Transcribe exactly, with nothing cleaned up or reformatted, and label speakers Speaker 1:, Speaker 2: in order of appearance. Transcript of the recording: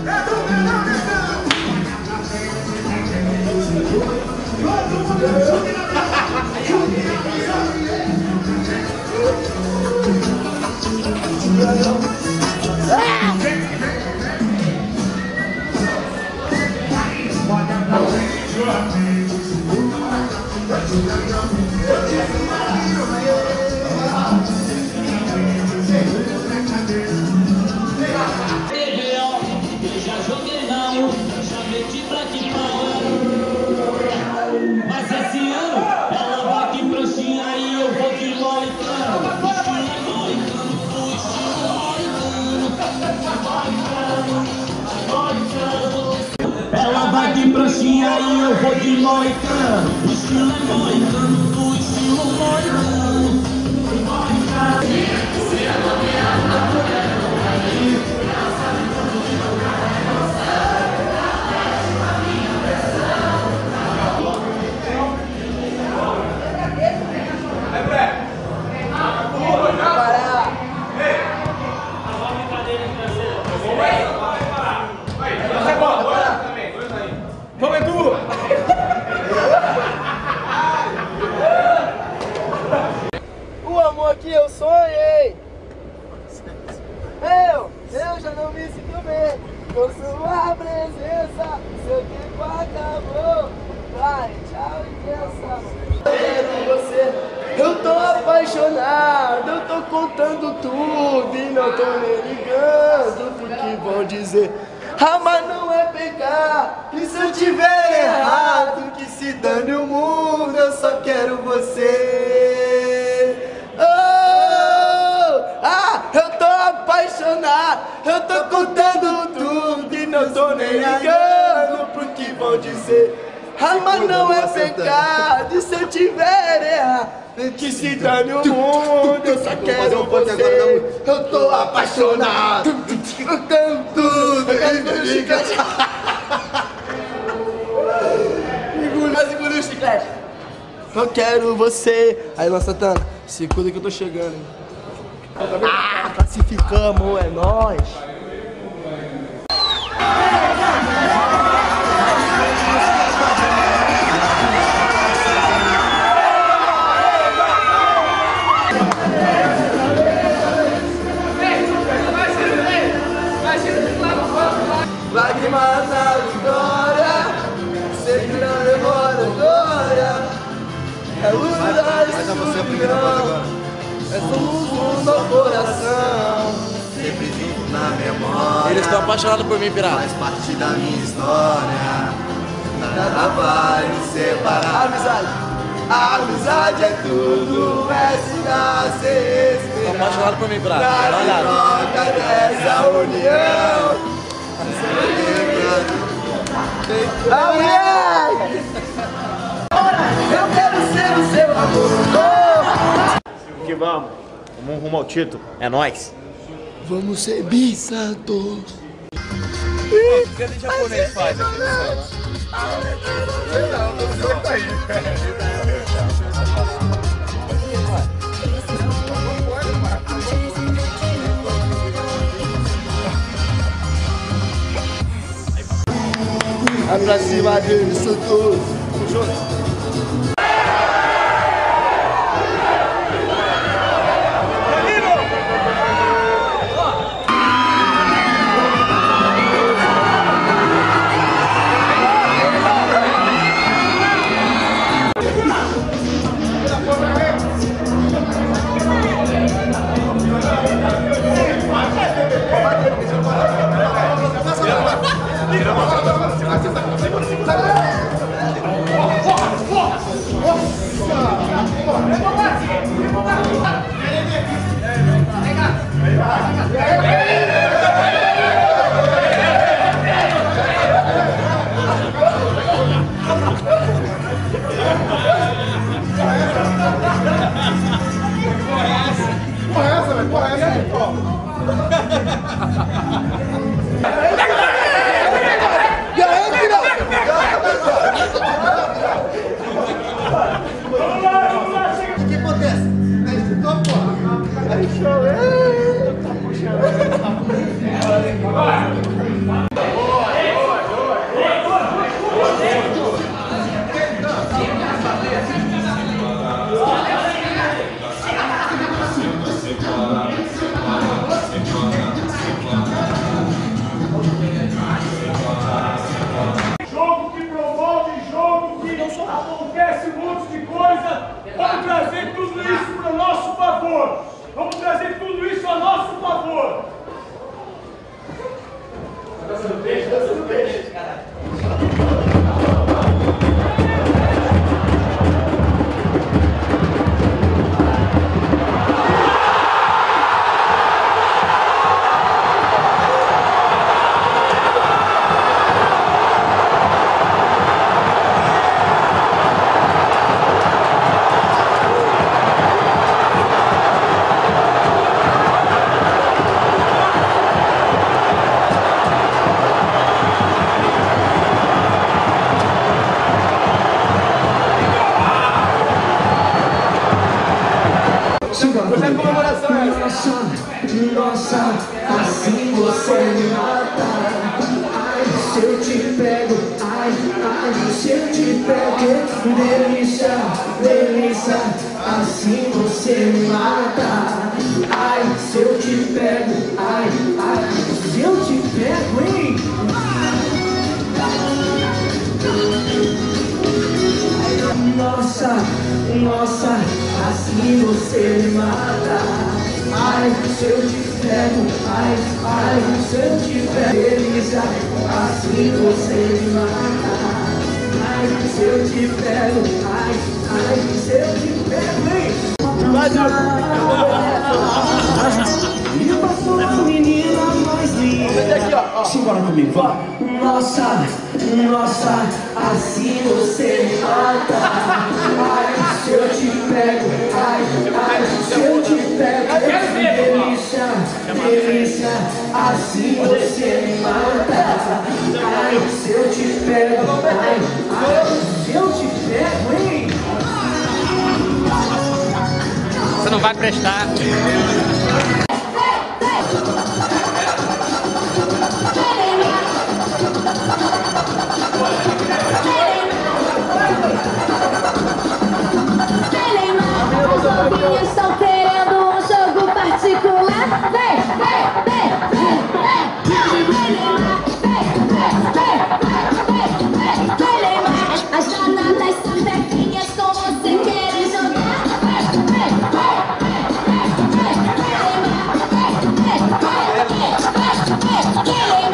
Speaker 1: Mas esse ano ela vai de pranchinha e eu vou de moicano. Estilo moicano, do estilo moicano. Ela vai de pranchinha e eu vou de moicano. Estilo moicano, do estilo moicano.
Speaker 2: O amor que eu sonhei, eu, eu já não me sinto bem com sua presença. Seu tempo acabou, vai, tchau e pensa. Quero você, eu tô apaixonado, eu tô contando tudo e não tô nem ligando pro que vão dizer. Amar não é pecar, e se eu tiver errado, que se dane o mundo, eu só quero você. Oh, ah, eu tô apaixonado, eu tô contando tudo e não tô nem ligando pro que vão dizer. Amar não é pecado, e se eu tiver errado, que se dane o mundo, eu só quero você. Eu tô apaixonado, contando tudo e chiclete. Mas engoliu o chiclete. Eu quero você. Aí, Luan Santana, se cuida que eu tô chegando, hein? Ah, classificamos, é nóis. Lágrimas na vitória, sempre não demora glória. É luz da escuridão, é luz no coração.
Speaker 3: Sempre vivo na memória.
Speaker 4: Eles estão apaixonados por mim, pirata.
Speaker 3: Faz parte da minha história. Nada vai nos separar.
Speaker 2: Amizade, a amizade é tudo, é se nascer.
Speaker 4: Estão apaixonados por mim, pirata. Dá uma
Speaker 2: Na
Speaker 4: olhada.
Speaker 2: troca dessa união. Amém! Eu quero ser o seu amor.
Speaker 5: Que vamos, vamos rumo ao título.
Speaker 4: É nóis.
Speaker 2: Vamos ser bisantos.
Speaker 4: O que de japonês faz aqui no céu?
Speaker 2: Vai pra cima disso tudo. Nossa, assim você me mata. Ai, se eu te pego, ai, ai, se eu te pego, delícia, delícia, assim você me mata. Ai, se eu te pego, ai, ai, se eu te pego, hein? Nossa, nossa, assim você me mata. Ai, se eu te pego, ai, ai, se eu te pego, delícia, assim você me mata. Ai, se eu te pego, ai, ai, se eu te pego, hein? E passou a menina mais linda.
Speaker 1: Simbora comigo, vamos.
Speaker 2: Nossa, nossa, assim você me mata. Ai, se eu te pego, ai, ai, se eu te pego, delícia, delícia, assim você me mata. Ai, se eu te pego, ai, ai, se eu te pego, hein?
Speaker 4: Você não vai prestar.
Speaker 6: Estão querendo um jogo particular? Vem, vem, vem, vem, vem, vem, vem, as danadas sapequinhas com você querem jogar? Vem, vem, vem, vem, vem, vem, vem, vem, vem,